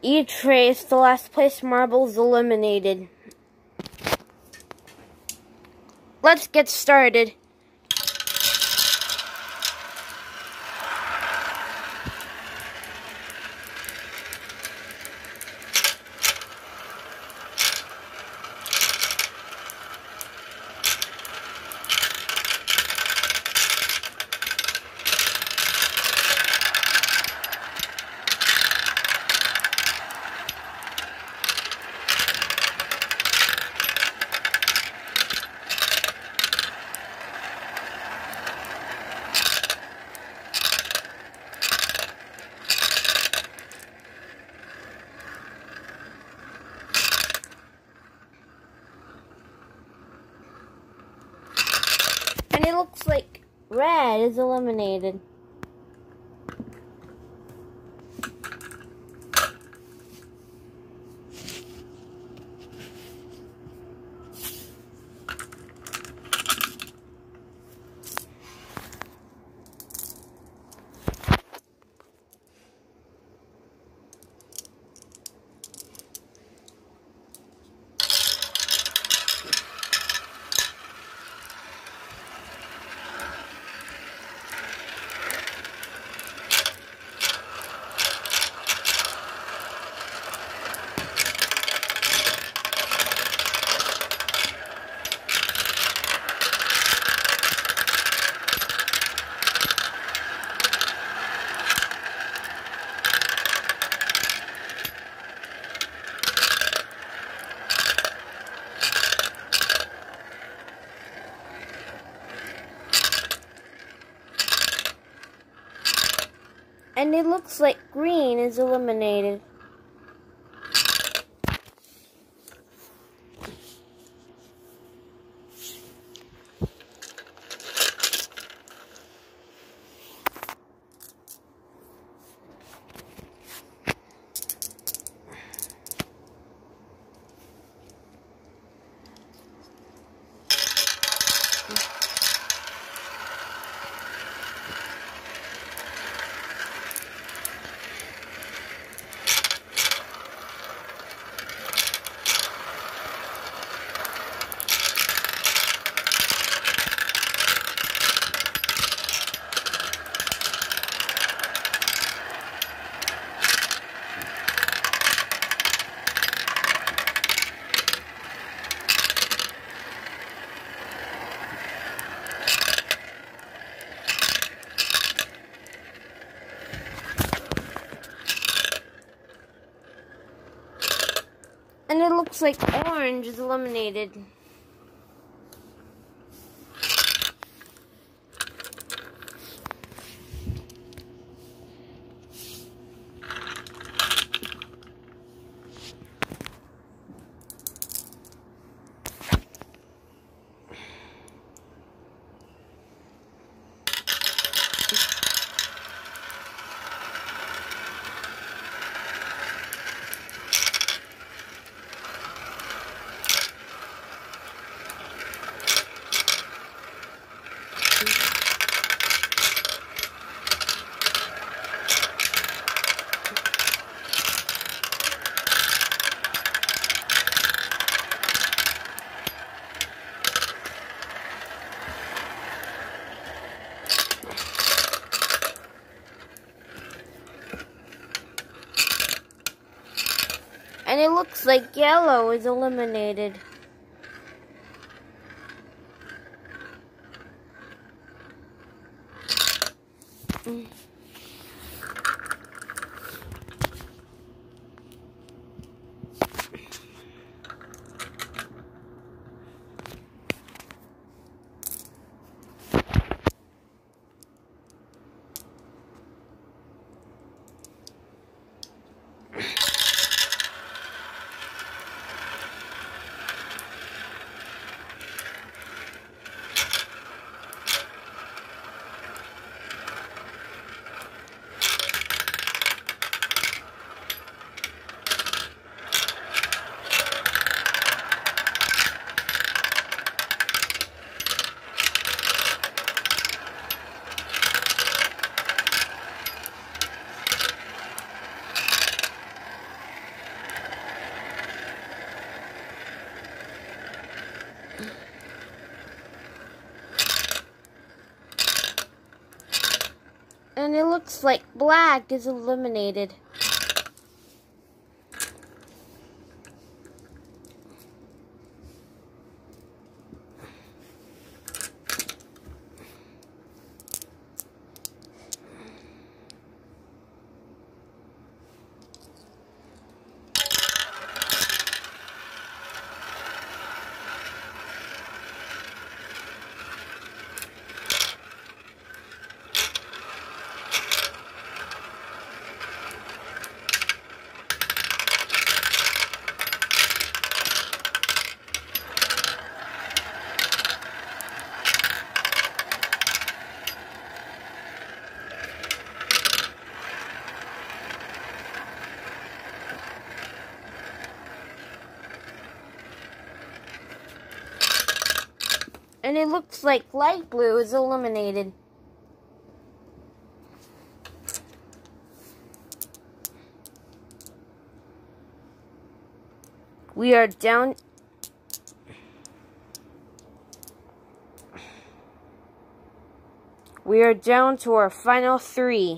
Each race, the last place marble is eliminated. Let's get started. And it looks like red is eliminated. And it looks like green is eliminated. And it looks like orange is eliminated. And it looks like yellow is eliminated. And it looks like black is eliminated. And it looks like light blue is eliminated. We are down to our final 3.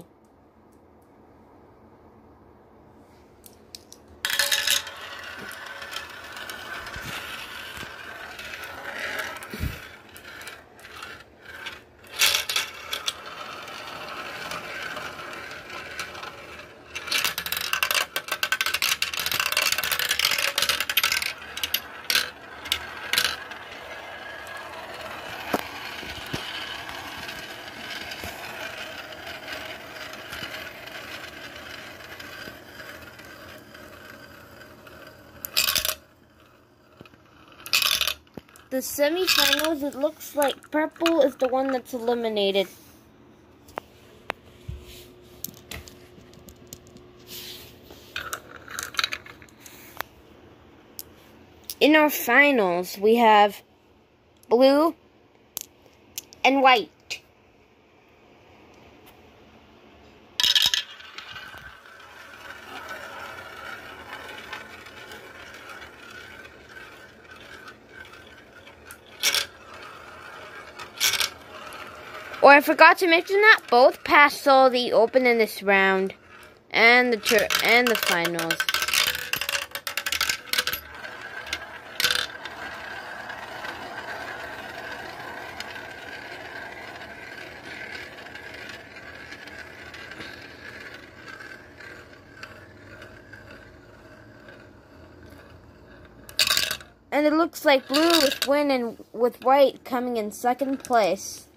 The semifinals, it looks like purple is the one that's eliminated. In our finals, we have blue and white. Oh, I forgot to mention that both passed all the open in this round, and the finals. And it looks like blue is winning with white coming in second place.